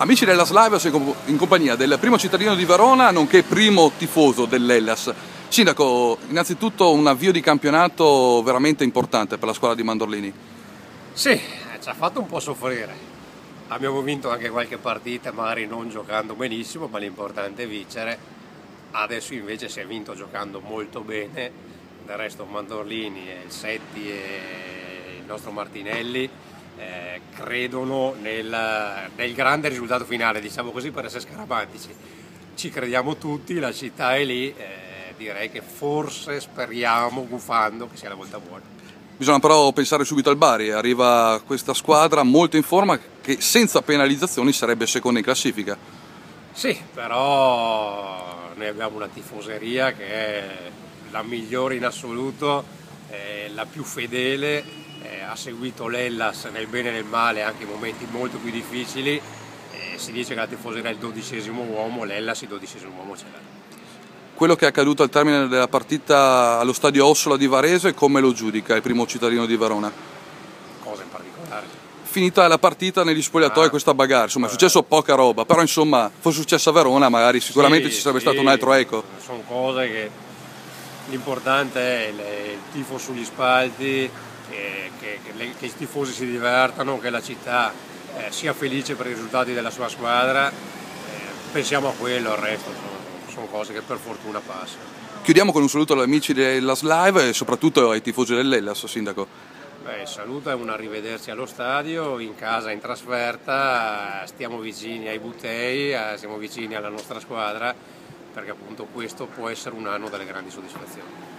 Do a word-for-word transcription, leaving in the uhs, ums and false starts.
Amici dell'Hellas Live, sei in compagnia del primo cittadino di Verona, nonché primo tifoso dell'Hellas. Sindaco, innanzitutto un avvio di campionato veramente importante per la squadra di Mandorlini. Sì, ci ha fatto un po' soffrire. Abbiamo vinto anche qualche partita, magari non giocando benissimo, ma l'importante è vincere. Adesso invece si è vinto giocando molto bene. Del resto Mandorlini, il Setti e il nostro Martinelli eh, credono nel, nel grande risultato finale, diciamo così per essere scaramantici. Ci crediamo tutti, la città è lì, eh, direi che forse speriamo, gufando, che sia la volta buona. Bisogna però pensare subito al Bari, arriva questa squadra molto in forma che senza penalizzazioni sarebbe seconda in classifica. Sì, però noi abbiamo una tifoseria che è la migliore in assoluto, eh, la più fedele, eh, ha seguito l'Hellas nel bene e nel male anche in momenti molto più difficili. Eh, si dice che la tifoseria è il dodicesimo uomo, l'Hellas il dodicesimo uomo ce l'ha. Quello che è accaduto al termine della partita allo stadio Ossola di Varese, come lo giudica il primo cittadino di Verona? Cosa in particolare? Finita la partita negli spogliatoi, Ah, questa bagarre, insomma è successo poca roba, però insomma fosse successo a Verona magari sicuramente sì, ci sarebbe sì, stato un altro eco. Sono cose che l'importante è il, il tifo sugli spalti, che, che, che, le, che i tifosi si divertano, che la città eh, sia felice per i risultati della sua squadra, eh, pensiamo a quello, il resto sono, sono cose che per fortuna passano. Chiudiamo con un saluto agli amici dell'Hellas Live e soprattutto ai tifosi dell'Hellas, Sindaco. Beh, il saluto è un arrivederci allo stadio, in casa, in trasferta, stiamo vicini ai Butei, stiamo vicini alla nostra squadra, perché appunto questo può essere un anno delle grandi soddisfazioni.